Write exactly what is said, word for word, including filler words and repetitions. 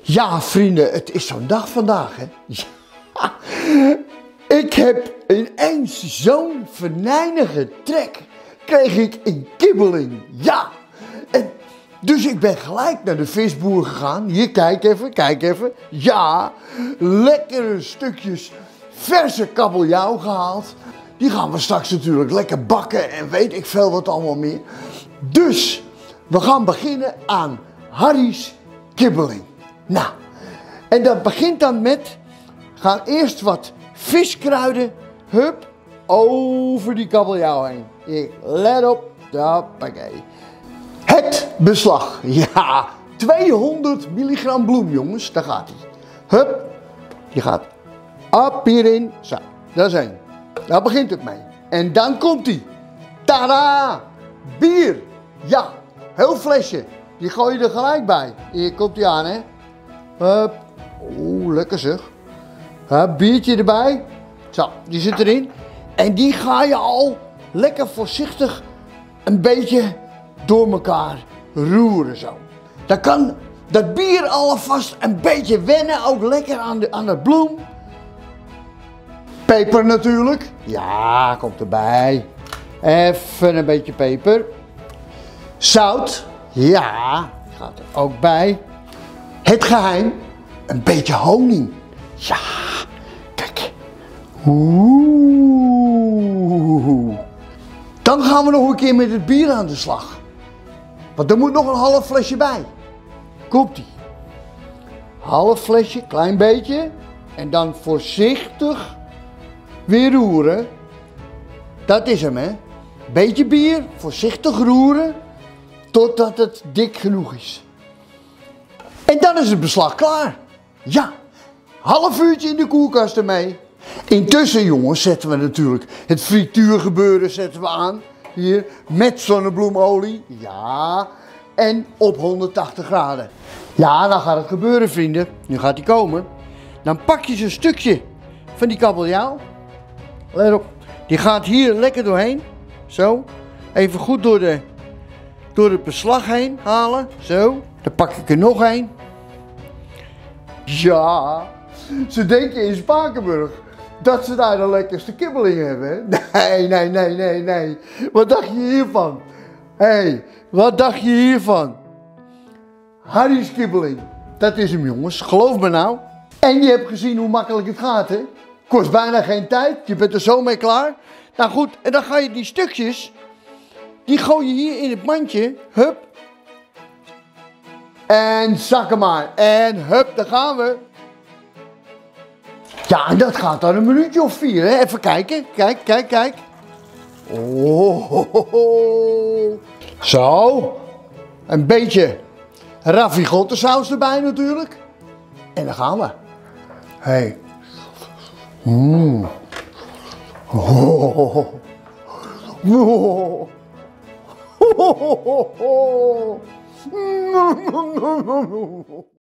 Ja, vrienden, het is zo'n dag vandaag, hè. Ja. Ik heb ineens zo'n venijnige trek, kreeg ik een kibbeling. Ja, en dus ik ben gelijk naar de visboer gegaan. Hier, kijk even, kijk even. Ja, lekkere stukjes verse kabeljauw gehaald. Die gaan we straks natuurlijk lekker bakken en weet ik veel wat allemaal meer. Dus, we gaan beginnen aan Harry's kibbeling. Nou, en dat begint dan met, gaan eerst wat viskruiden, hup, over die kabeljauw heen. Ik, let op, hoppakee. Het beslag, ja, tweehonderd milligram bloem, jongens, daar gaat hij. Hup, die gaat op hierin, zo, dat is één. Daar begint het mee. En dan komt hij. Tada! Bier, ja, heel flesje. Die gooi je er gelijk bij. Hier komt hij aan, hè. Hup, oeh, lekker zeg. Hup, biertje erbij. Zo, die zit erin. En die ga je al lekker voorzichtig een beetje door elkaar roeren zo. Dan kan dat bier alvast een beetje wennen, ook lekker aan de, aan de bloem. Peper natuurlijk. Ja, komt erbij. Even een beetje peper. Zout. Ja, gaat er ook bij. Het geheim. Een beetje honing. Ja, kijk. Oeh. Dan gaan we nog een keer met het bier aan de slag. Want er moet nog een half flesje bij. Komt-ie. Half flesje, klein beetje. En dan voorzichtig weer roeren. Dat is hem, hè. Beetje bier, voorzichtig roeren. Totdat het dik genoeg is. En dan is het beslag klaar. Ja, half uurtje in de koelkast ermee. Intussen, jongens, zetten we natuurlijk het frituurgebeuren zetten we aan. Hier, met zonnebloemolie. Ja, en op honderdtachtig graden. Ja, dan gaat het gebeuren, vrienden. Nu gaat hij komen. Dan pak je zo'n stukje van die kabeljauw. Let op. Die gaat hier lekker doorheen. Zo. Even goed door, de, door het beslag heen halen. Zo. Dan pak ik er nog een. Ja. Ze denken in Spakenburg dat ze daar de lekkerste kibbeling hebben. Nee, nee, nee, nee, nee. Wat dacht je hiervan? Hé, hey, wat dacht je hiervan? Harry's kibbeling. Dat is hem, jongens. Geloof me nou. En je hebt gezien hoe makkelijk het gaat, hè? Kost bijna geen tijd. Je bent er zo mee klaar. Nou goed, en dan ga je die stukjes, die gooi je hier in het mandje. Hup. En zakken maar. En hup, daar gaan we. Ja, en dat gaat dan een minuutje of vier, hè? Even kijken. Kijk, kijk, kijk. Oh, ho, ho, ho. Zo. Een beetje ravigotte-saus erbij natuurlijk. En dan gaan we. Hey. Mmm. Oh. Oh. Oh. Oh.